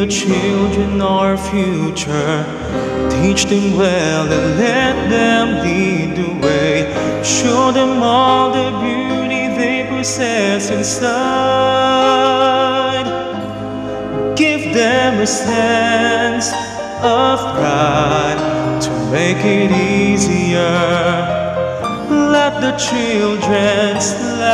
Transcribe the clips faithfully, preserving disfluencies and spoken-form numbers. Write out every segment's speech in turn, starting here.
the children our future. Teach them well and let them lead the way. Show them all the beauty they possess inside. Give them a sense of pride to make it easier. Let the children's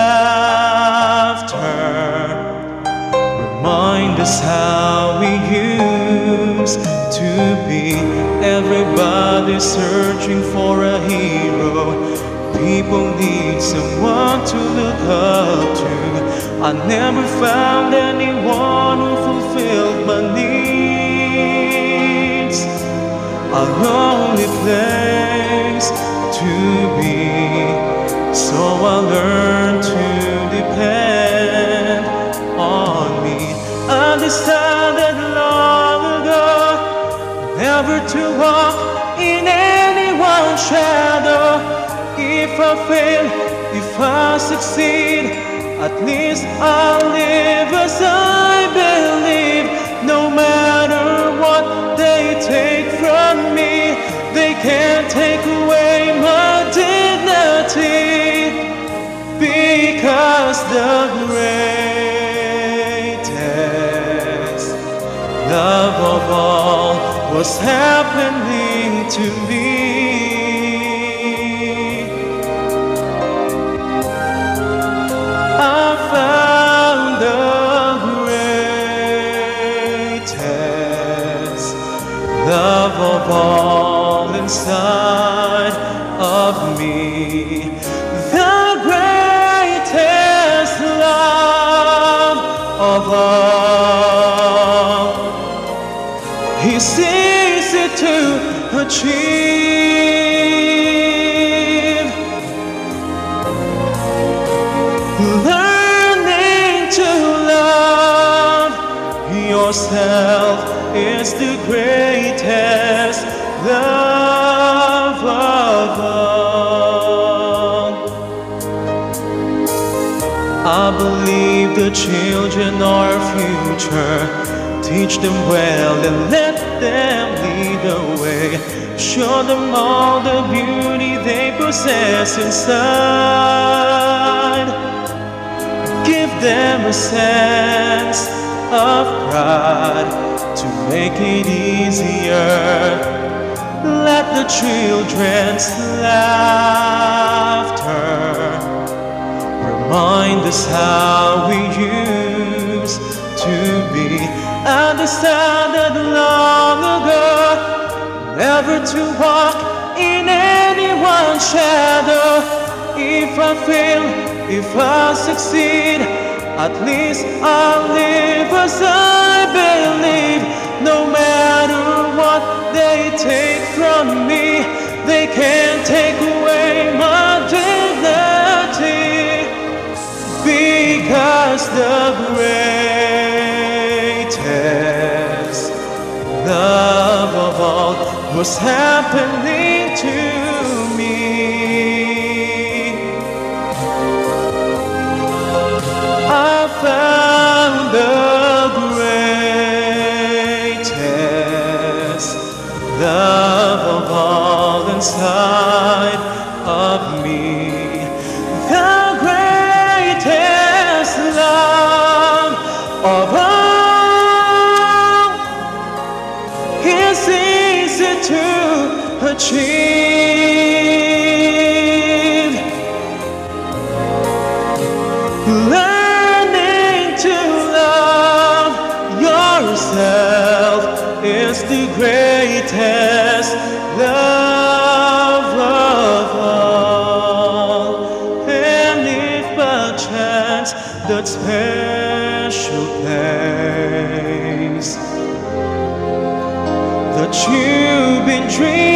laughter remind us how we used to be. Everybody's searching for a hero. People need someone to look up to. I never found anyone who fulfilled my needs. A lonely place to be, so I learned to depend on me. Understood long ago, never to walk in anyone's shadow. If I fail, if I succeed, at least I'll live as I believe. No matter what they take from me, they can't take away my dignity, because the greatest love of all was happening to me. I found the greatest love of all inside of me. The greatest love of all is easy to achieve. Learning to love yourself is the greatest love of all. I believe the children are our future. Teach them well and let them lead the way. Show them all the beauty they possess inside. Give them a sense of pride to make it easier. Let the children's laughter remind us how we used to be. Understand that long ago, never to walk in anyone's shadow. If I fail, if I succeed, at least I'll live as I believe. No matter what they take from me, they can't take away my dignity, because the greatest love of all was happening to me. I found the greatest love of all inside of me. The greatest love of all is easy to achieve. Learning to love yourself is the greatest love of all. And if by chance that special place that you've been dreaming